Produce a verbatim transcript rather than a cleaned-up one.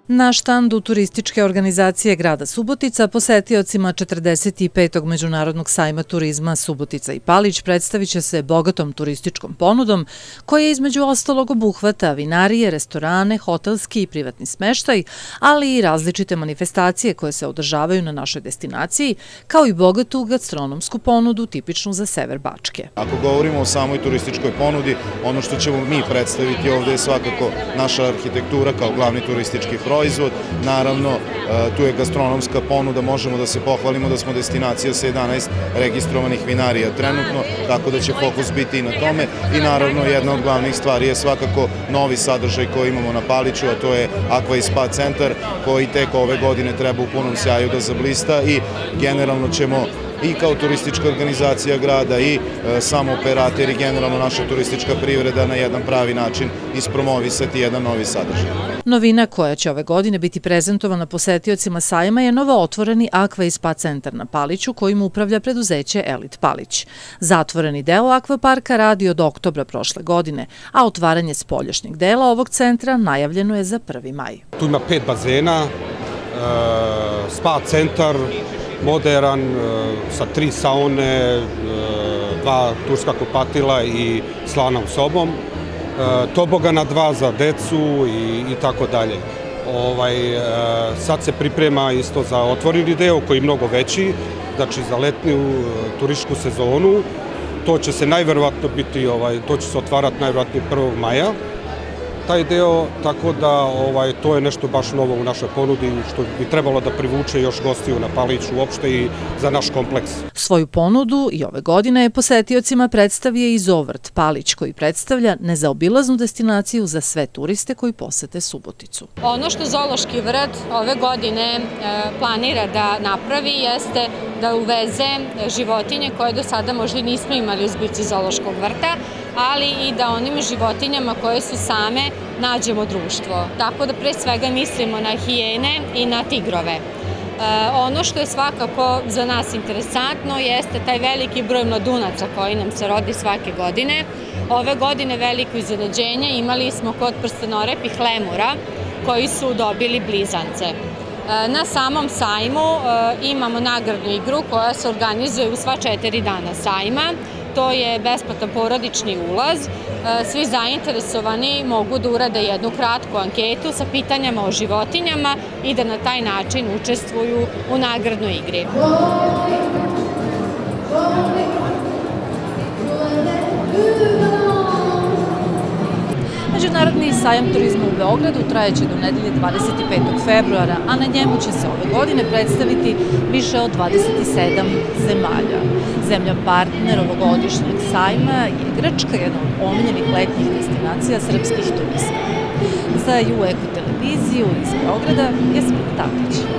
Na štandu turističke organizacije grada Subotica posetiocima četrdeset petog Međunarodnog sajma turizma Subotica i Palić predstavit će se bogatom turističkom ponudom koja između ostalog obuhvata vinarije, restorane, hotelski i privatni smeštaj, ali i različite manifestacije koje se održavaju na našoj destinaciji, kao i bogatu gastronomsku ponudu tipičnu za sever Bačke. Ako govorimo o samoj turističkoj ponudi, ono što ćemo mi predstaviti ovde je svakako naša arhitektura kao glavni turistički proizvod. Naravno, tu je gastronomska ponuda, možemo da se pohvalimo da smo destinacija sa jedanaest registrovanih vinarija trenutno, tako da će fokus biti i na tome. I naravno, jedna od glavnih stvari je svakako novi sadržaj koji imamo na Paliću, a to je Aqua i Spa centar, koji tek ove godine treba u punom sjaju da zablista i generalno ćemo i kao turistička organizacija grada i samo operator i generalno naša turistička privreda na jedan pravi način ispromovisati jedan novi sadržaj. Novina koja će ove godine biti prezentovana posetiocima sajma je novootvoreni Aqua i Spa centar na Paliću kojim upravlja preduzeće Elit Palić. Zatvoreni deo akvaparka radi od oktobra prošle godine, a otvaranje spoljašnjeg dela ovog centra najavljeno je za prvi maj. Tu ima pet bazena, spa centar, moderan, sa tri saune, dva turska kupatila i slanom sobom, tobogana dva za decu i tako dalje. Sad se priprema isto za otvoreni deo koji je mnogo veći, znači za letnju turističku sezonu. To će se najverovatno biti, to će se otvarati najverovatnije prvog maja. Taj deo, tako da to je nešto baš novo u našoj ponudi što bi trebalo da privuče još gostiju na Paliću uopšte i za naš kompleks. Svoju ponudu i ove godine je posetiocima predstavio i Zoovrt Palić koji predstavlja nezaobilaznu destinaciju za sve turiste koji posete Suboticu. Ono što Zoološki vrt ove godine planira da napravi jeste da uveze životinje koje do sada možda nismo imali u zbirci Zoološkog vrta, ali i da onim životinjama koje su same nađemo društvo. Tako da pre svega mislimo na hijene i na tigrove. Ono što je svakako za nas interesantno jeste taj veliki broj mladunaca koji nam se rodi svake godine. Ove godine veliko iznenađenje imali smo kod prstenorepih lemura koji su dobili blizance. Na samom sajmu imamo nagradnu igru koja se organizuje u sva četiri dana sajma. To je besplatan porodični ulaz. Svi zainteresovani mogu da urade jednu kratku anketu sa pitanjama o životinjama i da na taj način učestvuju u nagradnoj igri. Međunarodni sajam turizma u Beogradu trajeće do nedelje dvadeset petog februara, a na njemu će se ove godine predstaviti više od dvadeset sedam zemalja. Zemlja partner ovogodišnjeg sajma je Grčka, jedna od omiljenih letnjih destinacija srpskih turista. Za U Eko televiziju iz Beograda, Jasmina Tavrić.